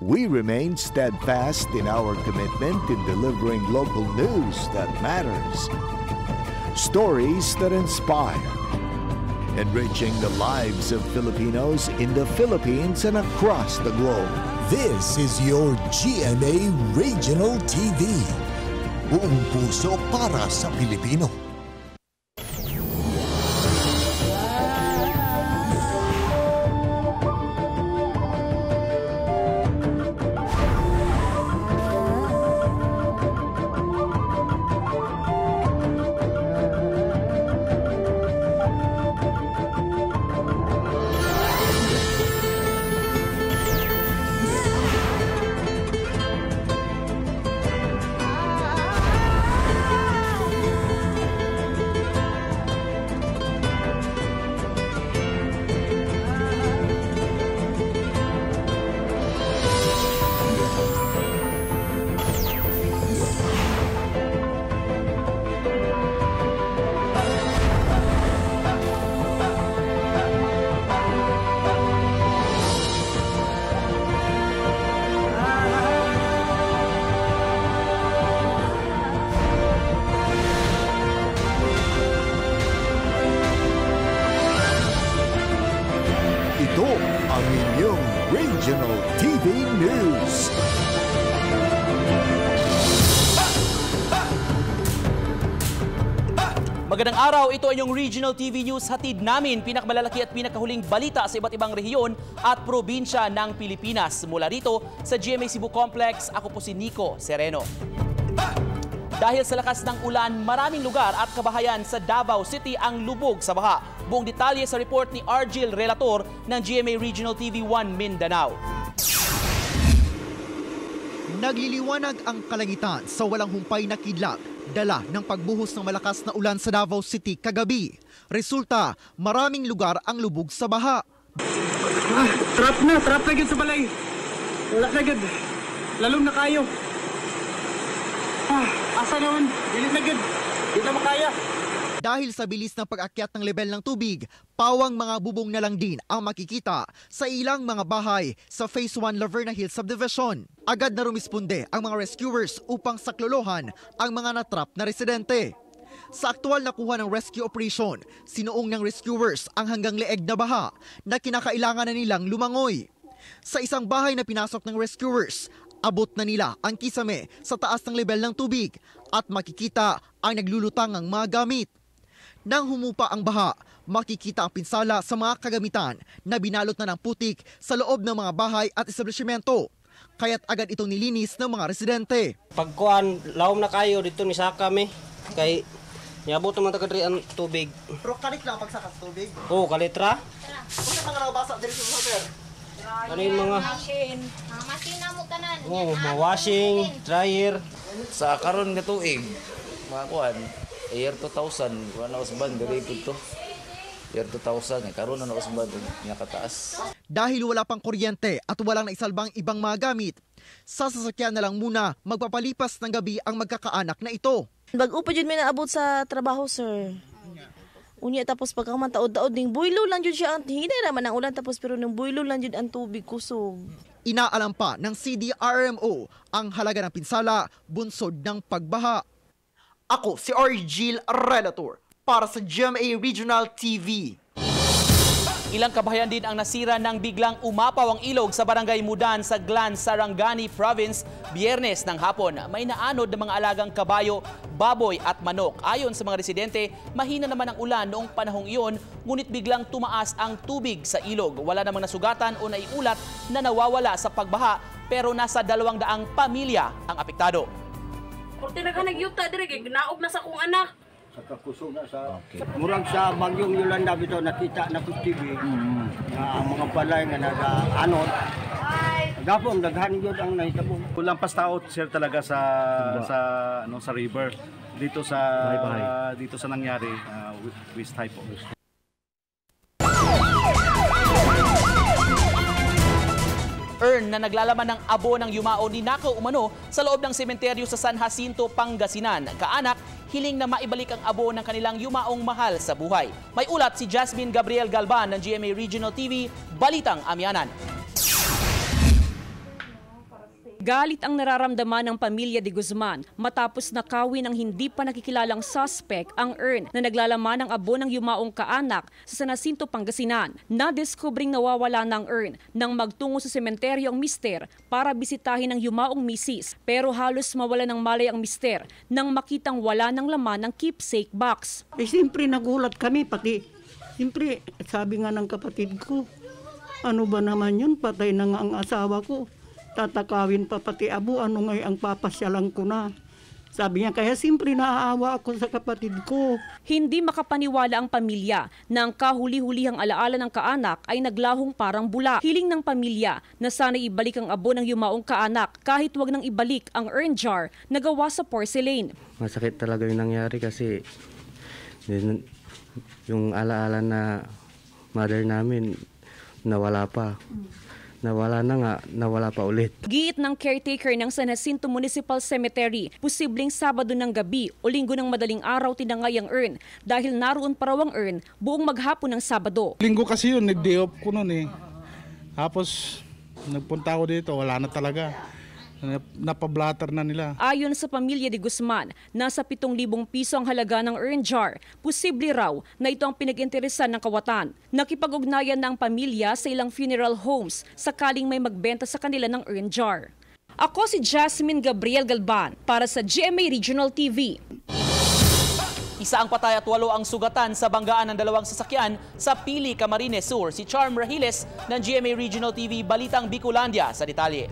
we remain steadfast in our commitment in delivering local news that matters. Stories that inspire. Enriching the lives of Filipinos in the Philippines and across the globe. This is your GMA Regional TV. Buong puso para sa Pilipino. Ito ang inyong Regional TV News. Magandang araw, ito ay yung Regional TV News. Hatid namin pinakamalalaki at pinakahuling balita sa iba't ibang rehiyon at probinsya ng Pilipinas. Mula rito sa GMA Cebu Complex, ako po si Nico Sereno. Dahil sa lakas ng ulan, maraming lugar at kabahayan sa Davao City ang lubog sa baha. Buong detalye sa report ni Argil Relator ng GMA Regional TV 1 Mindanao. Nagliliwanag ang kalangitan sa walang humpay na kidlat, dala ng pagbuhos ng malakas na ulan sa Davao City kagabi. Resulta, maraming lugar ang lubog sa baha. Trap na gid sa balay. Wala na gid. Lalong na kayo. Asa naman, bilis na gid. Di na makaya. Dahil sa bilis ng pag-akyat ng level ng tubig, pawang mga bubong na lang din ang makikita sa ilang mga bahay sa Phase 1 Laverna Hills Subdivision. Agad na rumisponde ang mga rescuers upang saklolohan ang mga natrap na residente. Sa aktual na kuha ng rescue operation, sinuong ng rescuers ang hanggang leeg na baha na kinakailangan na nilang lumangoy. Sa isang bahay na pinasok ng rescuers, abot na nila ang kisame sa taas ng level ng tubig at makikita ang naglulutang ang mga gamit. Nang humupa ang baha, makikita ang pinsala sa mga kagamitan na binalot na ng putik sa loob ng mga bahay at establishmento. Kaya't agad itong nilinis ng mga residente. Pagkuan, lawom na kayo dito ni saka kami. Kay niabot naman tagadri ang tubig. Pero kalit lang pagsakas tubig. Oo, kalitra. Kung mga nabasa dito sa sir? Ano yung mga machine na mo tanan. mga washing, dryer. Sa karon nga tuig, mga kuan, year 2000, wala usban diri to. Year 2000, karon na usban nya kataas. Dahil wala pang kuryente at walang naisalbang ibang mga gamit, sa sasakyan na lang muna magpapalipas ng gabi ang magkakaanak na ito. Bago pa jud may naabot sa trabaho, sir. Unya tapos pagka man taod-taod ding buylo lang jud siya, hindi naman ang ulan tapos pero nang buylo lang jud ang tubig kusog. Inaalam pa ng CDRMO ang halaga ng pinsala bunsod ng pagbaha. Ako si Argil Relator para sa GMA Regional TV. Ilang kabahayan din ang nasira nang biglang umapaw ang ilog sa barangay Mudan sa Glan, Sarangani Province, Biyernes ng hapon. May naanod ng mga alagang kabayo, baboy at manok. Ayon sa mga residente, mahina naman ang ulan noong panahong iyon, ngunit biglang tumaas ang tubig sa ilog. Wala namang nasugatan o naiulat na nawawala sa pagbaha, pero nasa 200 pamilya ang apektado. Porte na ka nagyuta dire kay ginaog na sa kong anak. Sa kakusog na sa murag sa bagyong Yolanda bitaw nakita na ko TV na ang mga balay nga nag-anod. Gapon daghan gyud ang nahitabo. Kulang pas taot sir talaga sa river dito sa nangyari with type of Na naglalaman ng abo ng yumao ni Nakaw umano sa loob ng sementeryo sa San Jacinto, Pangasinan. Kaanak, hiling na maibalik ang abo ng kanilang yumaong mahal sa buhay. May ulat si Jasmine Gabriel Galban ng GMA Regional TV, Balitang Amyanan. Galit ang nararamdaman ng pamilya de Guzman matapos nakawin ng hindi pa nakikilalang suspect ang urn na naglalaman ng abo ng yumaong kaanak sa San Jacinto, Pangasinan. Nadiskubring nawawala ng urn nang magtungo sa sementeryo ang mister para bisitahin ang yumaong misis, pero halos mawala ng malay ang mister nang makitang wala ng laman ng keepsake box. Siyempre nagulat kami, pati siyempre sabi nga ng kapatid ko, ano ba naman yun, patay na nga ang asawa ko. Tatakawin pa pati abo, ano nga ang papasyalan ko na. Sabi niya, kaya siyempre naaawa ako sa kapatid ko. Hindi makapaniwala ang pamilya na ang kahuli-hulihang alaala ng kaanak ay naglahong parang bula. Hiling ng pamilya na sana ibalik ang abo ng yumaong kaanak kahit wag nang ibalik ang urn jar na gawa sa porcelain. Masakit talaga yung nangyari kasi yung alaala na mother namin nawala pa. Nawala na nga, nawala pa ulit. Giit ng caretaker ng San Jacinto Municipal Cemetery, posibleng Sabado ng gabi o Linggo ng madaling araw tinangay ang urn dahil naroon pa raw ang urn buong maghapon ng Sabado. Linggo kasi yun, nag-day off ko nun eh. Tapos nagpunta ako dito, wala na talaga. Napablatter na nila. Ayon sa pamilya de Guzman, nasa 7,000 piso ang halaga ng urn jar. Posible raw na ito ang pinag-interesan ng kawatan. Nakipag-ugnayan ng pamilya sa ilang funeral homes sakaling may magbenta sa kanila ng urn jar. Ako si Jasmine Gabriel Galban para sa GMA Regional TV. Isa ang patay at 8 ang sugatan sa banggaan ng 2 sasakyan sa Pili, Camarines Sur. Si Charm Rahiles ng GMA Regional TV, Balitang Bicolandia sa detalye.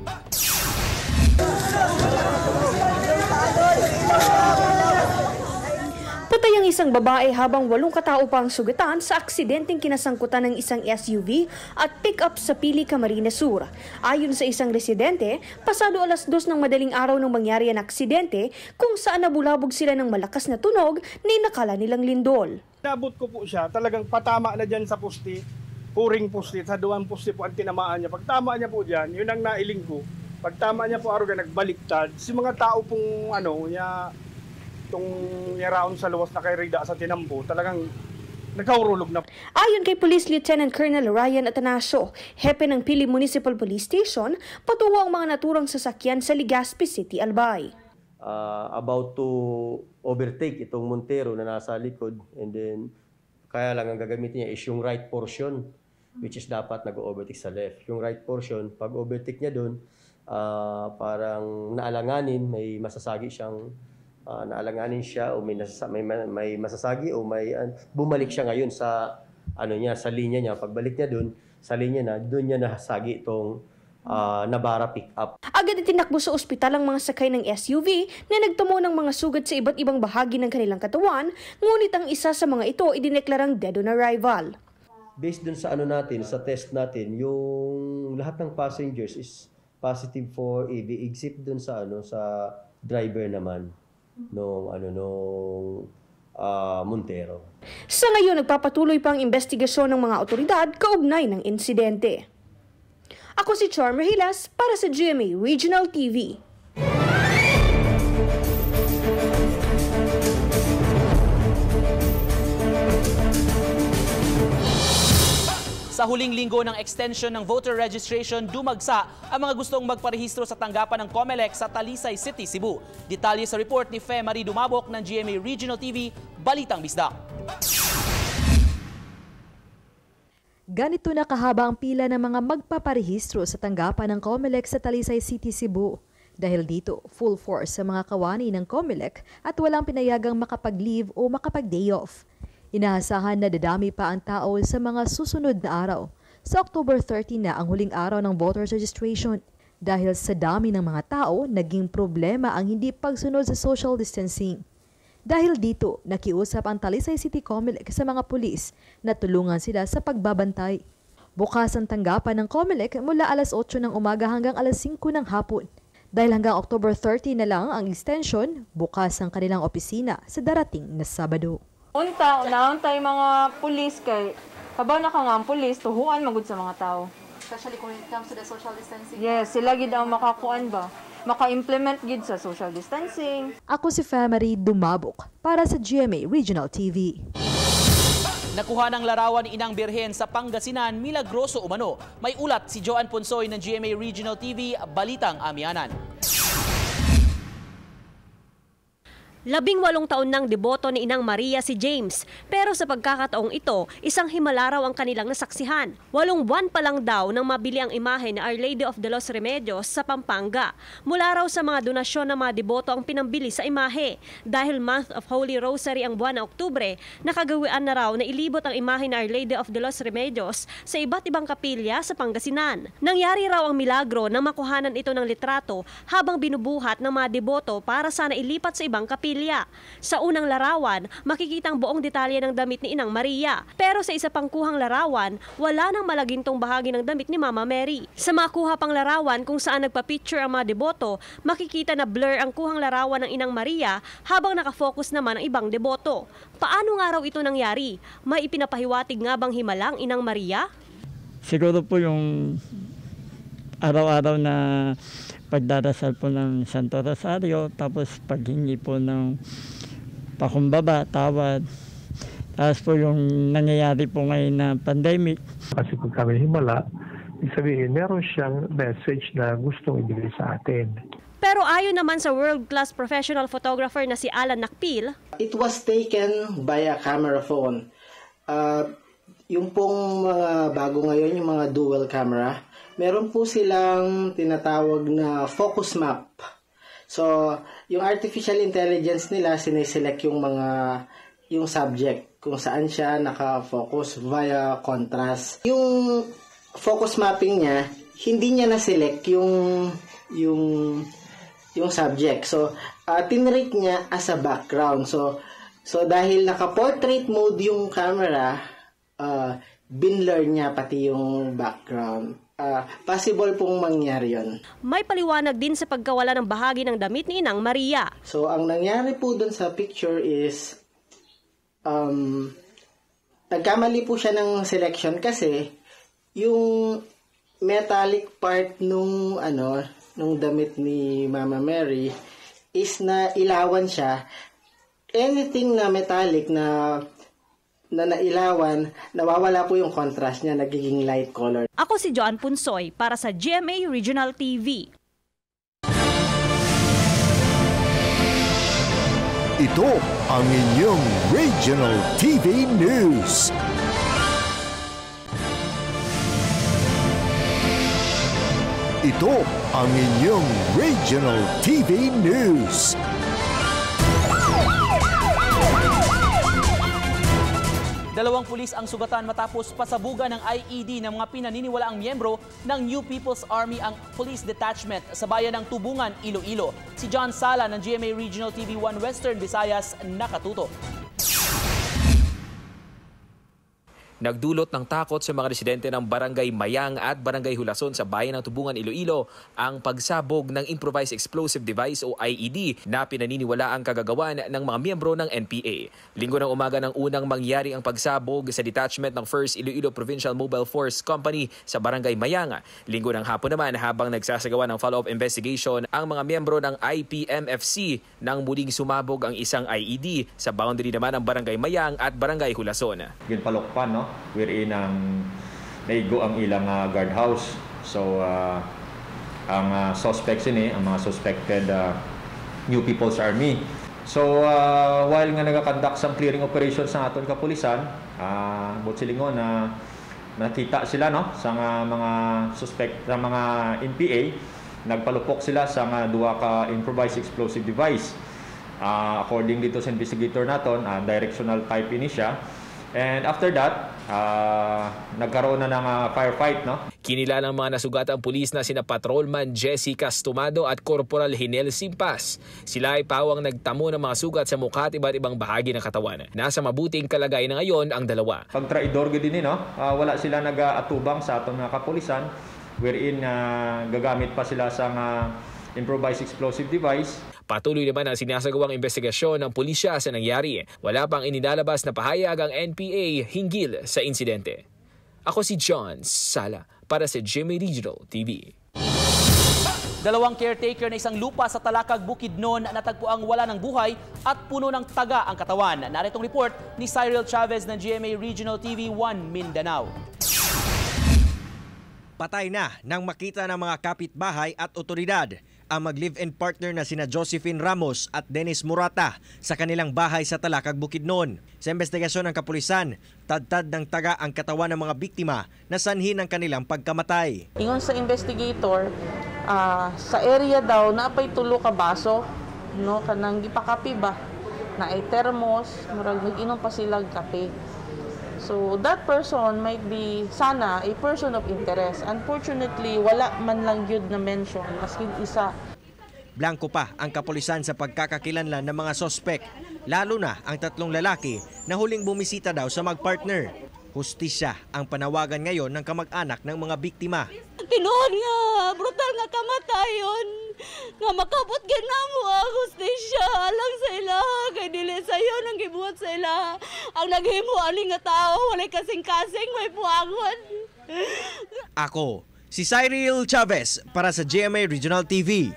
Patay ang isang babae habang 8 katao pa ang sugatan sa aksidenteng kinasangkutan ng isang SUV at pick-up sa Pili, Camarines Sur. Ayon sa isang residente, pasado 2:00 ng madaling araw nang mangyari ang aksidente kung saan nabulabog sila ng malakas na tunog na inakala nilang lindol. Nabot ko po siya, talagang patama na dyan sa poste, puring poste, sa 2 poste po ang tinamaan niya. Pagtama niya po dyan, yun ang nailing ko. Pagtama niya po aruga nagbaliktad. Si mga tao pong itong yaraon sa luwas na kay Rida sa Tinampo, talagang nagkahurulog na. Ayon kay Police Lieutenant Colonel Ryan Atanasio, hepe ng Pili Municipal Police Station, patungo ang mga naturang sasakyan sa Legazpi City, Albay. About to overtake itong Montero na nasa likod, and then kaya lang ang gagamitin niya is yung right portion, which is dapat nag-overtake sa left. Yung right portion, pag overtake niya doon, parang naalanganin, may masasagi siyang naalanganin siya o may masasagi o may bumalik siya ngayon sa sa linya niya. Pagbalik niya doon sa linya na, doon niya nasagi itong Navara pick-up. Agad itinakbo sa ospital ang mga sakay ng SUV na nagtamo ng mga sugat sa iba't ibang bahagi ng kanilang katawan, ngunit ang isa sa mga ito idineklarang dead on arrival. Based dun sa sa test natin, yung lahat ng passengers is positive for EV, except dun sa sa driver naman nung Montero. Sa ngayon, nagpapatuloy pa ang investigasyon ng mga otoridad kaugnay ng insidente. Ako si Charm Rahiles para sa GMA Regional TV. Sa huling linggo ng extension ng voter registration, dumagsa ang mga gustong magparehistro sa tanggapan ng COMELEC sa Talisay City, Cebu. Detalye sa report ni Fe Marie Dumabok ng GMA Regional TV, Balitang Bisdak. Ganito na kahaba ang pila ng mga magpaparehistro sa tanggapan ng COMELEC sa Talisay City, Cebu. Dahil dito, full force sa mga kawani ng COMELEC at walang pinayagang makapag-leave o makapag-day off. Inaasahan na dadami pa ang tao sa mga susunod na araw. Sa October 30 na ang huling araw ng voters registration. Dahil sa dami ng mga tao, naging problema ang hindi pagsunod sa social distancing. Dahil dito, nakiusap ang Talisay City COMELEC sa mga pulis na tulungan sila sa pagbabantay. Bukas ang tanggapan ng COMELEC mula alas 8 ng umaga hanggang alas 5 ng hapon. Dahil hanggang October 30 na lang ang extension, bukas ang kanilang opisina sa darating na Sabado. Nauntay mga pulis kay kabaw na ka nga ang pulis, tuhuan magud sa mga tao. Especially when it comes to the social distancing. Yes, sila gid ang makakuan ba? Maka-implement gid sa social distancing. Ako si Fe Marie Dumabok para sa GMA Regional TV. Nakuha ng larawan ni Inang Birhen sa Pangasinan, milagroso umano. May ulat si Joan Ponsoy ng GMA Regional TV, Balitang Amianan. 18 taon ng deboto ni Inang Maria si James, pero sa pagkakataong ito, isang himala raw ang kanilang nasaksihan. 8 buwan pa lang daw nang mabili ang imahe ni Our Lady of the Los Remedios sa Pampanga. Mula raw sa mga donasyon ng mga deboto ang pinambili sa imahe. Dahil month of Holy Rosary ang buwan na Oktubre, nakagawian na raw na ilibot ang imahe ni Our Lady of the Los Remedios sa iba't ibang kapilya sa Pangasinan. Nangyari raw ang milagro na makuhanan ito ng litrato habang binubuhat ng mga deboto para sana ilipat sa ibang kapilya. Sa unang larawan, makikita ang buong detalye ng damit ni Inang Maria. Pero sa isa pang kuhang larawan, wala nang malagintong bahagi ng damit ni Mama Mary. Sa makuha pang larawan kung saan nagpa-picture ang mga deboto, makikita na blur ang kuhang larawan ng Inang Maria habang nakafocus naman ang ibang deboto. Paano nga raw ito nangyari? May ipinapahiwatig nga bang himalang Inang Maria? Siguro po yung araw-araw na pagdarasal po ng Santo Rosario, tapos paghingi po ng pakumbaba, tawad. Tapos po yung nangyayari po ngayon na pandemic. Kasi pag kami himala, ibig sabihin, meron siyang message na gustong ibigay sa atin. Pero ayon naman sa world-class professional photographer na si Alan Nakpil, it was taken by a camera phone. Yung pong mga bago ngayon, yung mga dual camera, meron po silang tinatawag na focus map. So, yung artificial intelligence nila, sineselect yung subject, kung saan siya naka-focus via contrast. Yung focus mapping niya, hindi niya na-select yung subject. So, tinrate niya as a background. So dahil naka-portrait mode yung camera, binlur niya pati yung background. Possible pong mangyari yun. May paliwanag din sa pagkawala ng bahagi ng damit ni Inang Maria. So, ang nangyari po dun sa picture is, nagkamali po siya ng selection kasi yung metallic part nung damit ni Mama Mary is na ilawan siya. Anything na metallic na nailawan, nawawala po yung contrast niya, nagiging light color. Ako si Joan Punsoy para sa GMA Regional TV. Ito ang inyong Regional TV News. Ito ang inyong Regional TV News. Dalawang pulis ang sugatan matapos pasabugan ng IED ng mga pinaniniwalaang miyembro ng New People's Army ang Police Detachment sa bayan ng Tubungan, Iloilo. Si John Sala ng GMA Regional TV 1 Western Visayas nakatuto. Nagdulot ng takot sa mga residente ng Barangay Mayang at Barangay Hulason sa bayan ng Tubungan, Iloilo ang pagsabog ng Improvised Explosive Device o IED na pinaniniwala ang kagagawan ng mga miyembro ng NPA. Linggo ng umaga ng unang mangyari ang pagsabog sa detachment ng 1st Iloilo Provincial Mobile Force Company sa Barangay Mayang. Linggo ng hapon naman habang nagsasagawa ng follow-up investigation ang mga miyembro ng IPMFC nang muling sumabog ang isang IED sa boundary naman ng Barangay Mayang at Barangay Hulason. Ginpalokpan, no? Wherein naigo ang ilang guardhouse. So, ang suspects ini, ang mga suspected New People's Army. So, while nga nag-conduct some clearing operations sa aton kapulisan, butsilingon na nakita sila, no, sa mga suspect, sa mga NPA, nagpalupok sila sa duwa ka improvised explosive device. According dito sa investigator naton, directional type ini siya. And after that, nagkaroon na ng firefight, no? Kinilala ng mga nasugatang pulis na sina Patrolman Jesse Castumado at Corporal Hinel Simpas. Sila ay pawang nagtamo ng mga sugat sa mukha at iba't ibang bahagi ng katawan. Nasa mabuting kalagayan na ngayon ang dalawa. Pag traidor gid no? Wala sila nag-atubang sa atong mga kapulisan, wherein gagamit pa sila sa improvised explosive device. Patuloy naman ang sinasagawang investigasyon ng pulisya sa nangyari. Wala pang inilalabas na pahayag ang NPA hinggil sa insidente. Ako si John Sala para sa GMA Regional TV. Dalawang caretaker na isang lupa sa Talakag, Bukidnon natagpuang wala ng buhay at puno ng taga ang katawan. Naritong report ni Cyril Chavez ng GMA Regional TV 1 Mindanao. Patay na nang makita ng mga kapitbahay at otoridad ang mag-live-in partner na sina Josephine Ramos at Dennis Murata sa kanilang bahay sa Talakag, Bukidnon. Sa investigasyon ng kapulisan, tad-tad ng taga ang katawan ng mga biktima na sanhi ng kanilang pagkamatay. Ingon sa investigator, sa area daw naapay tulo ka baso, no, kanang gipakape ba na ay termos, murag nag-inom pa sila kape. So that person might be sana a person of interest. Unfortunately, wala man lang yun na mention maski isa. Blanco pa ang kapulisan sa pagkakakilanlan ng mga sospek, lalo na ang tatlong lalaki na huling bumisita daw sa mag-partner. Hustisya ang panawagan ngayon ng kamag-anak ng mga biktima. Tinuod nga, brutal nga kamatayon. Nga makabot ginamo ang hustisya alang sa ila. Kay dili sayo nang gibuhat sa ila. Ang naghimo ani nga tao, walay kasing-kasing, may puangon. Ako, si Cyril Chavez para sa GMA Regional TV.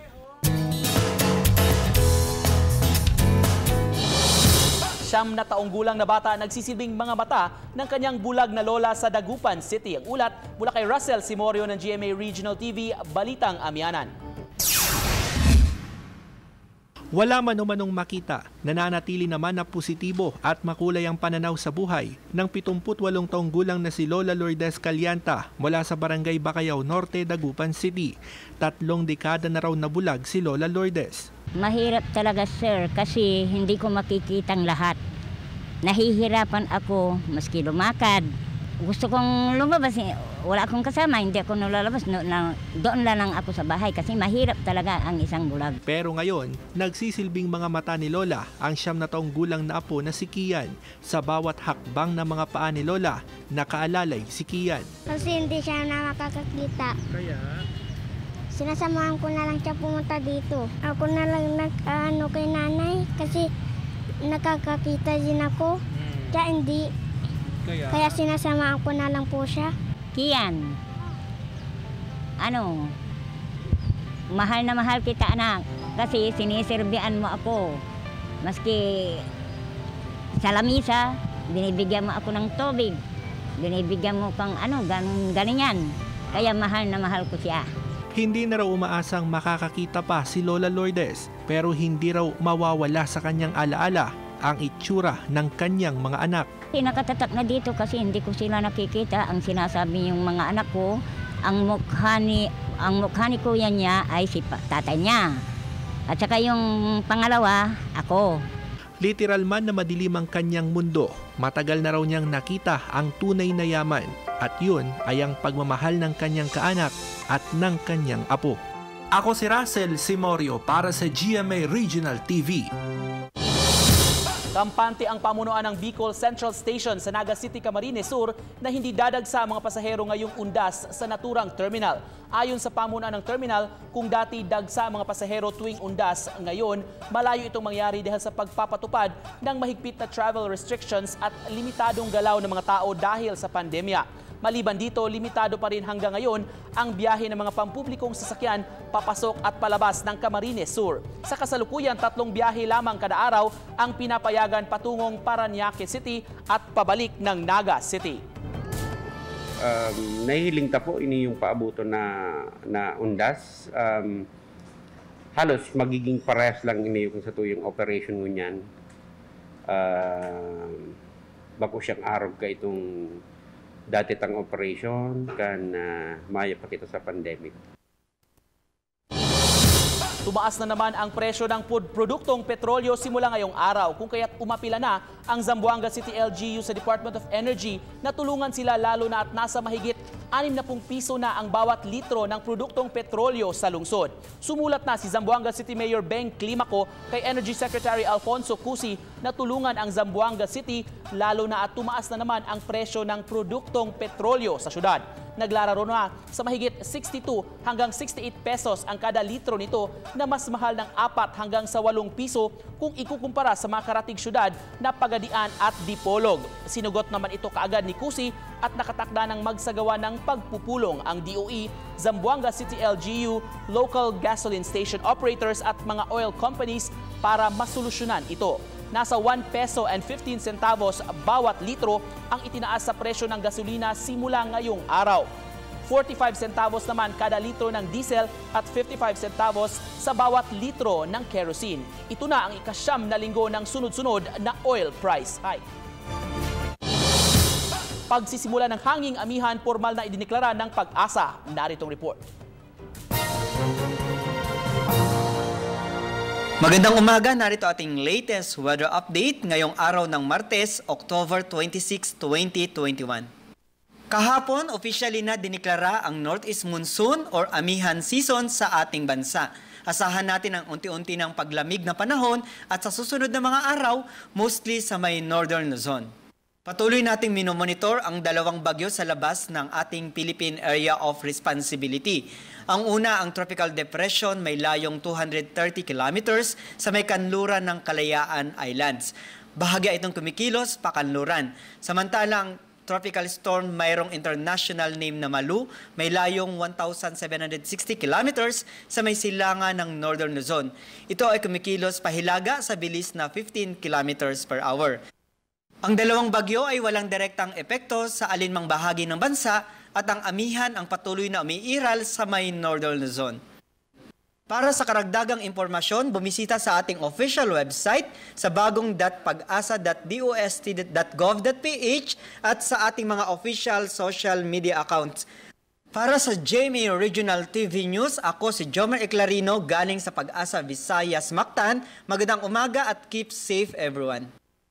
Siyam na taong gulang na bata nagsisilbing mga mata ng kanyang bulag na lola sa Dagupan City. Ang ulat mula kay Russell Simorio ng GMA Regional TV, Balitang Amianan. Wala man umanong makita, nananatili naman na positibo at makulay ang pananaw sa buhay ng 78 taong gulang na si Lola Lourdes Calianta mula sa Barangay Bacayao Norte, Dagupan City. 3 dekada na raw nabulag si Lola Lourdes. Mahirap talaga sir kasi hindi ko makikitang lahat. Nahihirapan ako maski lumakad. Gusto kong lumabas, wala akong kasama, hindi ako nalalabas. Doon lang ako sa bahay kasi mahirap talaga ang isang bulag. Pero ngayon, nagsisilbing mga mata ni Lola ang 7 na taong gulang na apo na si Kian. Sa bawat hakbang ng mga paa ni Lola, nakaalalay si Kian. Kasi hindi siya na makakakita. Kaya? Sinasamahan ko na lang siya pumunta dito. Ako na lang nag-ano kay nanay kasi nakakakita din ako. Kaya hindi. Kaya sinasamahan ko na lang po siya. Kian, mahal na mahal kita anak kasi siniserbian mo ako. Maski sa lamisa, binibigyan mo ako ng tubig. Binibigyan mo pang ganyan. Kaya mahal na mahal ko siya. Hindi na raw umaasang makakakita pa si Lola Lourdes pero hindi raw mawawala sa kanyang alaala ang itsura ng kanyang mga anak. Nakatatak na dito kasi hindi ko sila nakikita. Ang sinasabi yung mga anak ko, ang mukha ni kuya niya ay si tatay niya. At saka yung pangalawa, ako. Literal man na madilim ang kanyang mundo, matagal na raw niyang nakita ang tunay na yaman at yun ay ang pagmamahal ng kanyang kaanak at ng kanyang apo. Ako si Russell Simorio para sa GMA Regional TV. Kampante ang pamunuan ng Bicol Central Station sa Naga City, Camarines Sur na hindi dadagsa ang mga pasahero ngayong undas sa naturang terminal. Ayon sa pamunuan ng terminal, kung dati dagsa ang mga pasahero tuwing undas, ngayon malayo itong mangyari dahil sa pagpapatupad ng mahigpit na travel restrictions at limitadong galaw ng mga tao dahil sa pandemya. Maliban dito, limitado pa rin hanggang ngayon ang biyahe ng mga pampublikong sasakyan papasok at palabas ng Camarines Sur. Sa kasalukuyan, 3 biyahe lamang kada araw ang pinapayagan patungong Parañaque City at pabalik ng Naga City. Nahihiling ta po ini yung paabuto na undas. Halos magiging parehas lang ini yung sa tuyong operation ngunyan. Bago siyang arog ka itong dati tang operation kan maya pa kita sa pandemic. Tumaas na naman ang presyo ng produktong petrolyo simula ngayong araw kung kaya't umapila na ang Zamboanga City LGU sa Department of Energy na tulungan sila lalo na at nasa mahigit 60 piso na ang bawat litro ng produktong petrolyo sa lungsod. Sumulat na si Zamboanga City Mayor Beng Climaco kay Energy Secretary Alfonso Cusi na tulungan ang Zamboanga City lalo na at tumaas na naman ang presyo ng produktong petrolyo sa syudad. naglararo na sa mahigit 62 hanggang 68 pesos ang kada litro nito na mas mahal ng 4 hanggang sa 8 piso kung ikukumpara sa mga karatig syudad na Pagadian at Dipolog. Sinugot naman ito kaagad ni Cusi at nakatakda ng magsagawa ng pagpupulong ang DOE, Zamboanga City LGU, local gasoline station operators at mga oil companies para masolusyonan ito. Nasa 1 peso and 15 centavos bawat litro ang itinaas sa presyo ng gasolina simula ngayong araw. 45 centavos naman kada litro ng diesel at 55 centavos sa bawat litro ng kerosene. Ito na ang ika-9 na linggo ng sunod-sunod na oil price hike. Pagsisimula ng hanging amihan, formal na idineklara ng Pag-asa. Naritong report. Magandang umaga, narito ating latest weather update ngayong araw ng Martes, October 26, 2021. Kahapon, officially na diniklara ang Northeast Monsoon or Amihan Season sa ating bansa. Asahan natin ang unti-unti ng paglamig na panahon at sa susunod na mga araw, mostly sa may Northern Luzon. Patuloy nating minomonitor ang dalawang bagyo sa labas ng ating Philippine Area of Responsibility. Ang una, ang Tropical Depression, may layong 230 kilometers sa may kanluran ng Kalayaan Islands. Bahagya itong kumikilos pa kanluran. Samantalang Tropical Storm, mayroong international name na Malu, may layong 1,760 kilometers sa may silangan ng Northern Luzon. Ito ay kumikilos pahilaga sa bilis na 15 kilometers per hour. Ang dalawang bagyo ay walang direktang epekto sa alinmang bahagi ng bansa at ang amihan ang patuloy na umiiral sa may Northern Luzon. Para sa karagdagang impormasyon, bumisita sa ating official website sa bagong.pagasa.dost.gov.ph at sa ating mga official social media accounts. Para sa GMA Regional TV News, ako si Jomer Eclarino galing sa Pag-asa Visayas, Mactan. Magandang umaga at keep safe everyone.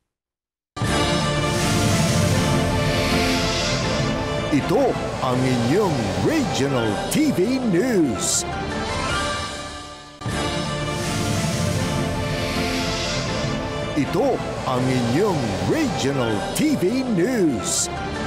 Ito ang inyong Regional TV News. Ito ang inyong Regional TV News.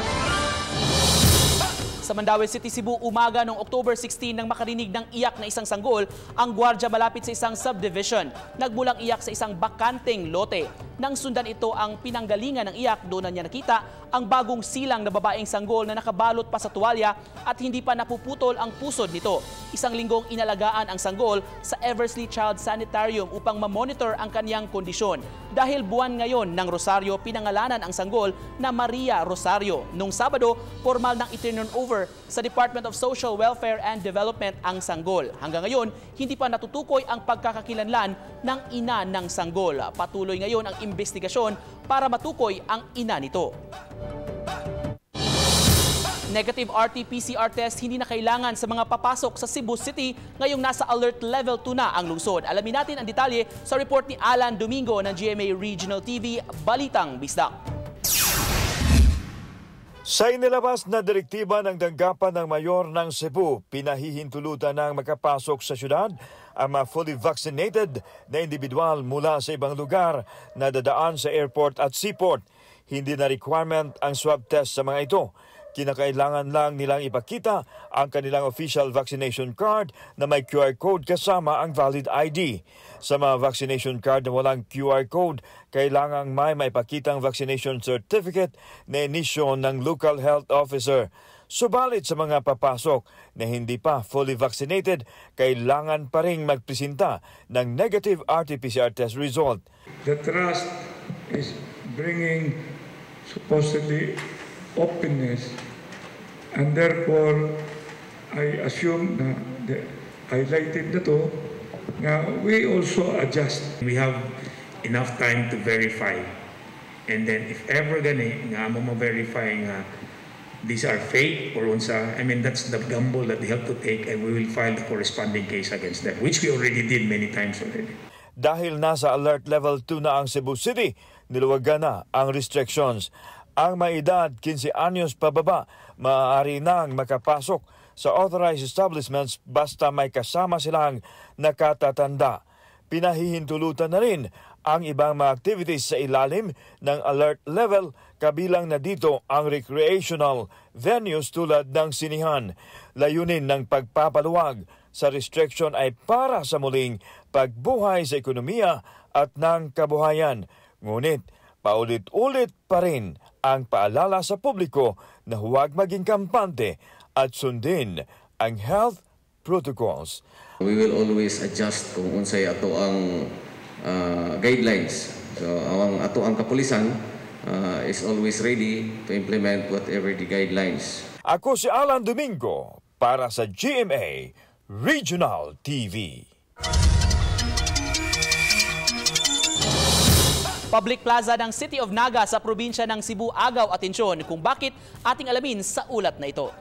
Sa Mandaue City, Cebu, umaga noong October 16 nang makarinig ng iyak na isang sanggol ang gwardiya malapit sa isang subdivision. Nagmulang iyak sa isang bakanteng lote. Nang sundan ito ang pinanggalingan ng iyak, doon na niya nakita ang bagong silang na babaeng sanggol na nakabalot pa sa tuwalya at hindi pa napuputol ang pusod nito. Isang linggong inalagaan ang sanggol sa Eversley Child Sanitarium upang mamonitor ang kanyang kondisyon. Dahil buwan ngayon ng Rosario, pinangalanan ang sanggol na Maria Rosario. Noong Sabado, formal nang iturn over sa Department of Social Welfare and Development ang sanggol. Hanggang ngayon, hindi pa natutukoy ang pagkakakilanlan ng ina ng sanggol. Patuloy ngayon ang investigasyon para matukoy ang ina nito. Negative RT-PCR test hindi na kailangan sa mga papasok sa Cebu City ngayong nasa alert level 2 na ang lungsod. Alamin natin ang detalye sa report ni Alan Domingo ng GMA Regional TV, Balitang Bisdak. Sa inilabas na direktiba ng tanggapan ng mayor ng Cebu, pinahihintulutan ng makapasok sa syudad ang mga fully vaccinated na individual mula sa ibang lugar na dadaan sa airport at seaport. Hindi na requirement ang swab test sa mga ito. Kinakailangan lang nilang ipakita ang kanilang official vaccination card na may QR code kasama ang valid ID. Sa mga vaccination card na walang QR code, kailangang may maipakitang vaccination certificate na inisyo ng local health officer. Subalit sa mga papasok na hindi pa fully vaccinated, kailangan pa rin magpresenta ng negative RT-PCR test result. The trust is bringing supposedly openness, and therefore I assume na highlighted na to na we also adjust. We have enough time to verify, and then if ever gani nga mo ma-verify nga these are fake or unsa, I mean that's the gamble that they have to take, and we will file the corresponding case against them, which we already did many times already. Dahil nasa alert level 2 na ang Cebu City, niluwagan na ang restrictions. Ang may edad 15 anyos pababa, maaari nang makapasok sa authorized establishments basta may kasama silang nakatatanda. pinahihintulutan na rin ang ibang mga activities sa ilalim ng alert level, kabilang na dito ang recreational venues tulad ng sinihan. Layunin ng pagpapaluwag sa restriction ay para sa muling pagbuhay sa ekonomiya at ng kabuhayan. Ngunit paulit-ulit pa rin ang paalala sa publiko na huwag maging kampante at sundin ang health protocols. We will always adjust kung unsay ato ang guidelines. So ang ato ang kapulisan is always ready to implement whatever the guidelines. Ako si Alan Domingo para sa GMA Regional TV. Public Plaza ng City of Naga sa probinsya ng Cebu agaw atensyon kung bakit ating alamin sa ulat na ito.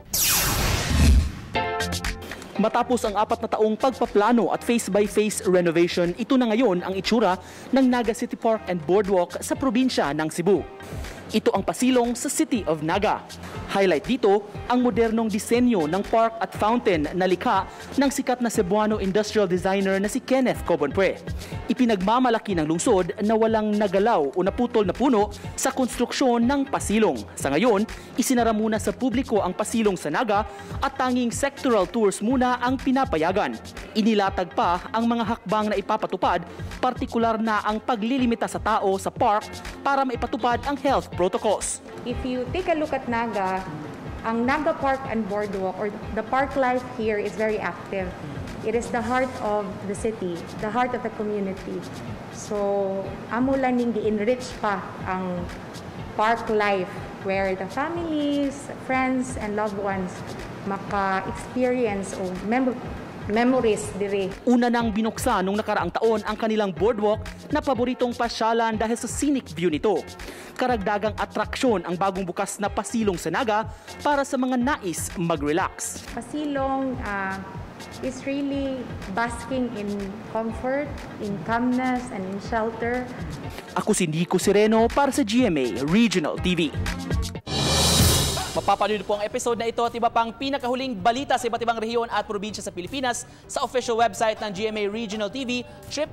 Matapos ang 4 na taong pagpaplano at face-by-face renovation, ito na ngayon ang itsura ng Naga City Park and Boardwalk sa probinsya ng Cebu. Ito ang pasilong sa City of Naga. Highlight dito ang modernong disenyo ng park at fountain na likha ng sikat na Cebuano industrial designer na si Kenneth Cobonpue. Ipinagmamalaki ng lungsod na walang nagalaw o naputol na puno sa konstruksyon ng pasilong. Sa ngayon, isinara muna sa publiko ang pasilong sa Naga at tanging sectoral tours muna ang pinapayagan. Inilatag pa ang mga hakbang na ipapatupad, partikular na ang paglilimita sa tao sa park para maipatupad ang health protocols. If you take a look at Naga, ang Naga Park and Boardwalk or the park life here is very active. It is the heart of the city, the heart of the community. So, amo lang ning gi-enrich pa ang park life where the families, friends, and loved ones maka-experience o memories dire. Una nang binuksan nung nakaraang taon ang kanilang boardwalk na paboritong pasyalan dahil sa scenic view nito. Karagdagang atraksyon ang bagong bukas na pasilong sa Naga para sa mga nais mag-relax. Pasilong is really basking in comfort, in calmness, and in shelter. Ako si Nico Sereno para sa GMA Regional TV. Mapapanood po ang episode na ito at iba pang pinakahuling balita sa iba't ibang rehiyon at probinsya sa Pilipinas sa official website ng GMA Regional TV,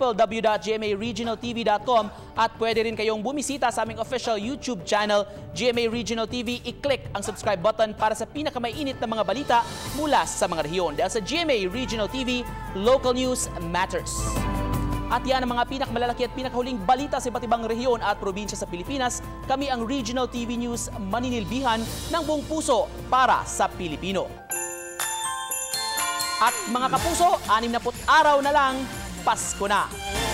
www.gmaregionaltv.com, at pwede rin kayong bumisita sa aming official YouTube channel, GMA Regional TV. I-click ang subscribe button para sa pinakamainit na mga balita mula sa mga rehiyon. Dahil sa GMA Regional TV, local news matters. At yan ang mga pinakamalalaki at pinakahuling balita sa iba't ibang rehiyon at probinsya sa Pilipinas. Kami ang Regional TV News, maninilbihan ng buong puso para sa Pilipino. At mga kapuso, 60 araw na lang, Pasko na!